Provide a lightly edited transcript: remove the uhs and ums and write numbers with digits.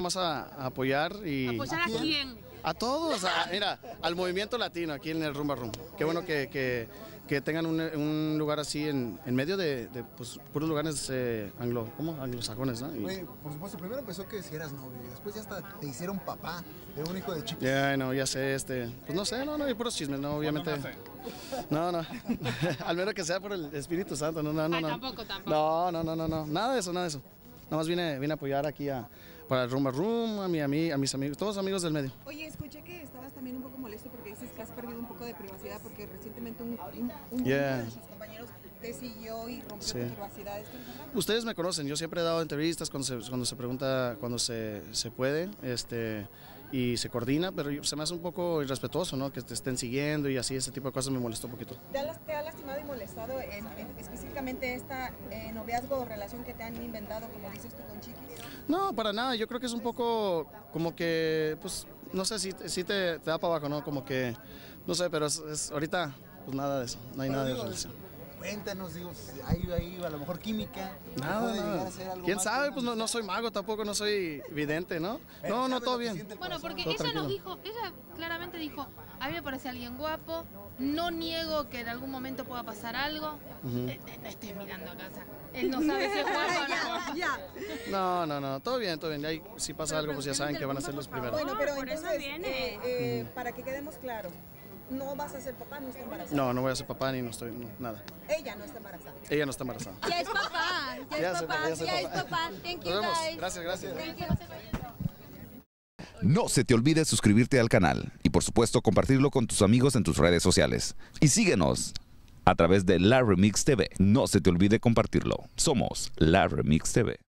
Vamos a apoyar y... ¿Apoyar a quién? A todos, mira, al movimiento latino aquí en el Rumba Room. Qué bueno que tengan un lugar así en medio de pues, puros lugares anglosajones, ¿no? Oye, por supuesto, primero empezó que si eras novio, y después ya hasta te hicieron papá de un hijo de Chiquis. Ya, no, ya sé, pues no sé, no, hay puros chismes, no, obviamente. No, al menos que sea por el Espíritu Santo, no. Tampoco. No, nada de eso. Nada más vine a apoyar aquí para el Rumba Room, a mis amigos, todos amigos del medio. Oye, escuché que estabas también un poco molesto porque dices que has perdido un poco de privacidad porque recientemente un de sus compañeros te siguió y rompió tu privacidad. Ustedes me conocen, yo siempre he dado entrevistas cuando se pregunta, cuando se puede, y se coordina, pero se me hace un poco irrespetuoso, ¿no? Que te estén siguiendo y así, ese tipo de cosas me molestó un poquito. ¿Te ha lastimado y molestado específicamente esta noviazgo o relación que te han inventado, como dices tú, con Chiquis? No, para nada, yo creo que es un poco como que, pues, no sé, si te da para abajo, ¿no? Como que, no sé, pero es ahorita, pues nada de eso, no hay nada de relación. Cuéntanos, digo, hay a lo mejor química. Nada. ¿Quién sabe? Pues no soy mago, tampoco no soy vidente, ¿no? No, todo bien. Bueno, porque ella claramente dijo, a mí me parece alguien guapo, no niego que en algún momento pueda pasar algo. No estés mirando a casa. Él no sabe si es guapo o no. No, todo bien. Ahí, si pasa algo, pues ya saben que van a ser los primeros. Bueno, pero entonces, para que quedemos claros, no vas a ser papá, no está embarazada. No voy a ser papá ni nada. Ella no está embarazada. Ella no está embarazada. Ya es papá, ya es papá. Thank you, guys. Gracias. Thank you. No se te olvide suscribirte al canal y por supuesto compartirlo con tus amigos en tus redes sociales. Y síguenos a través de La Remix TV. No se te olvide compartirlo. Somos La Remix TV.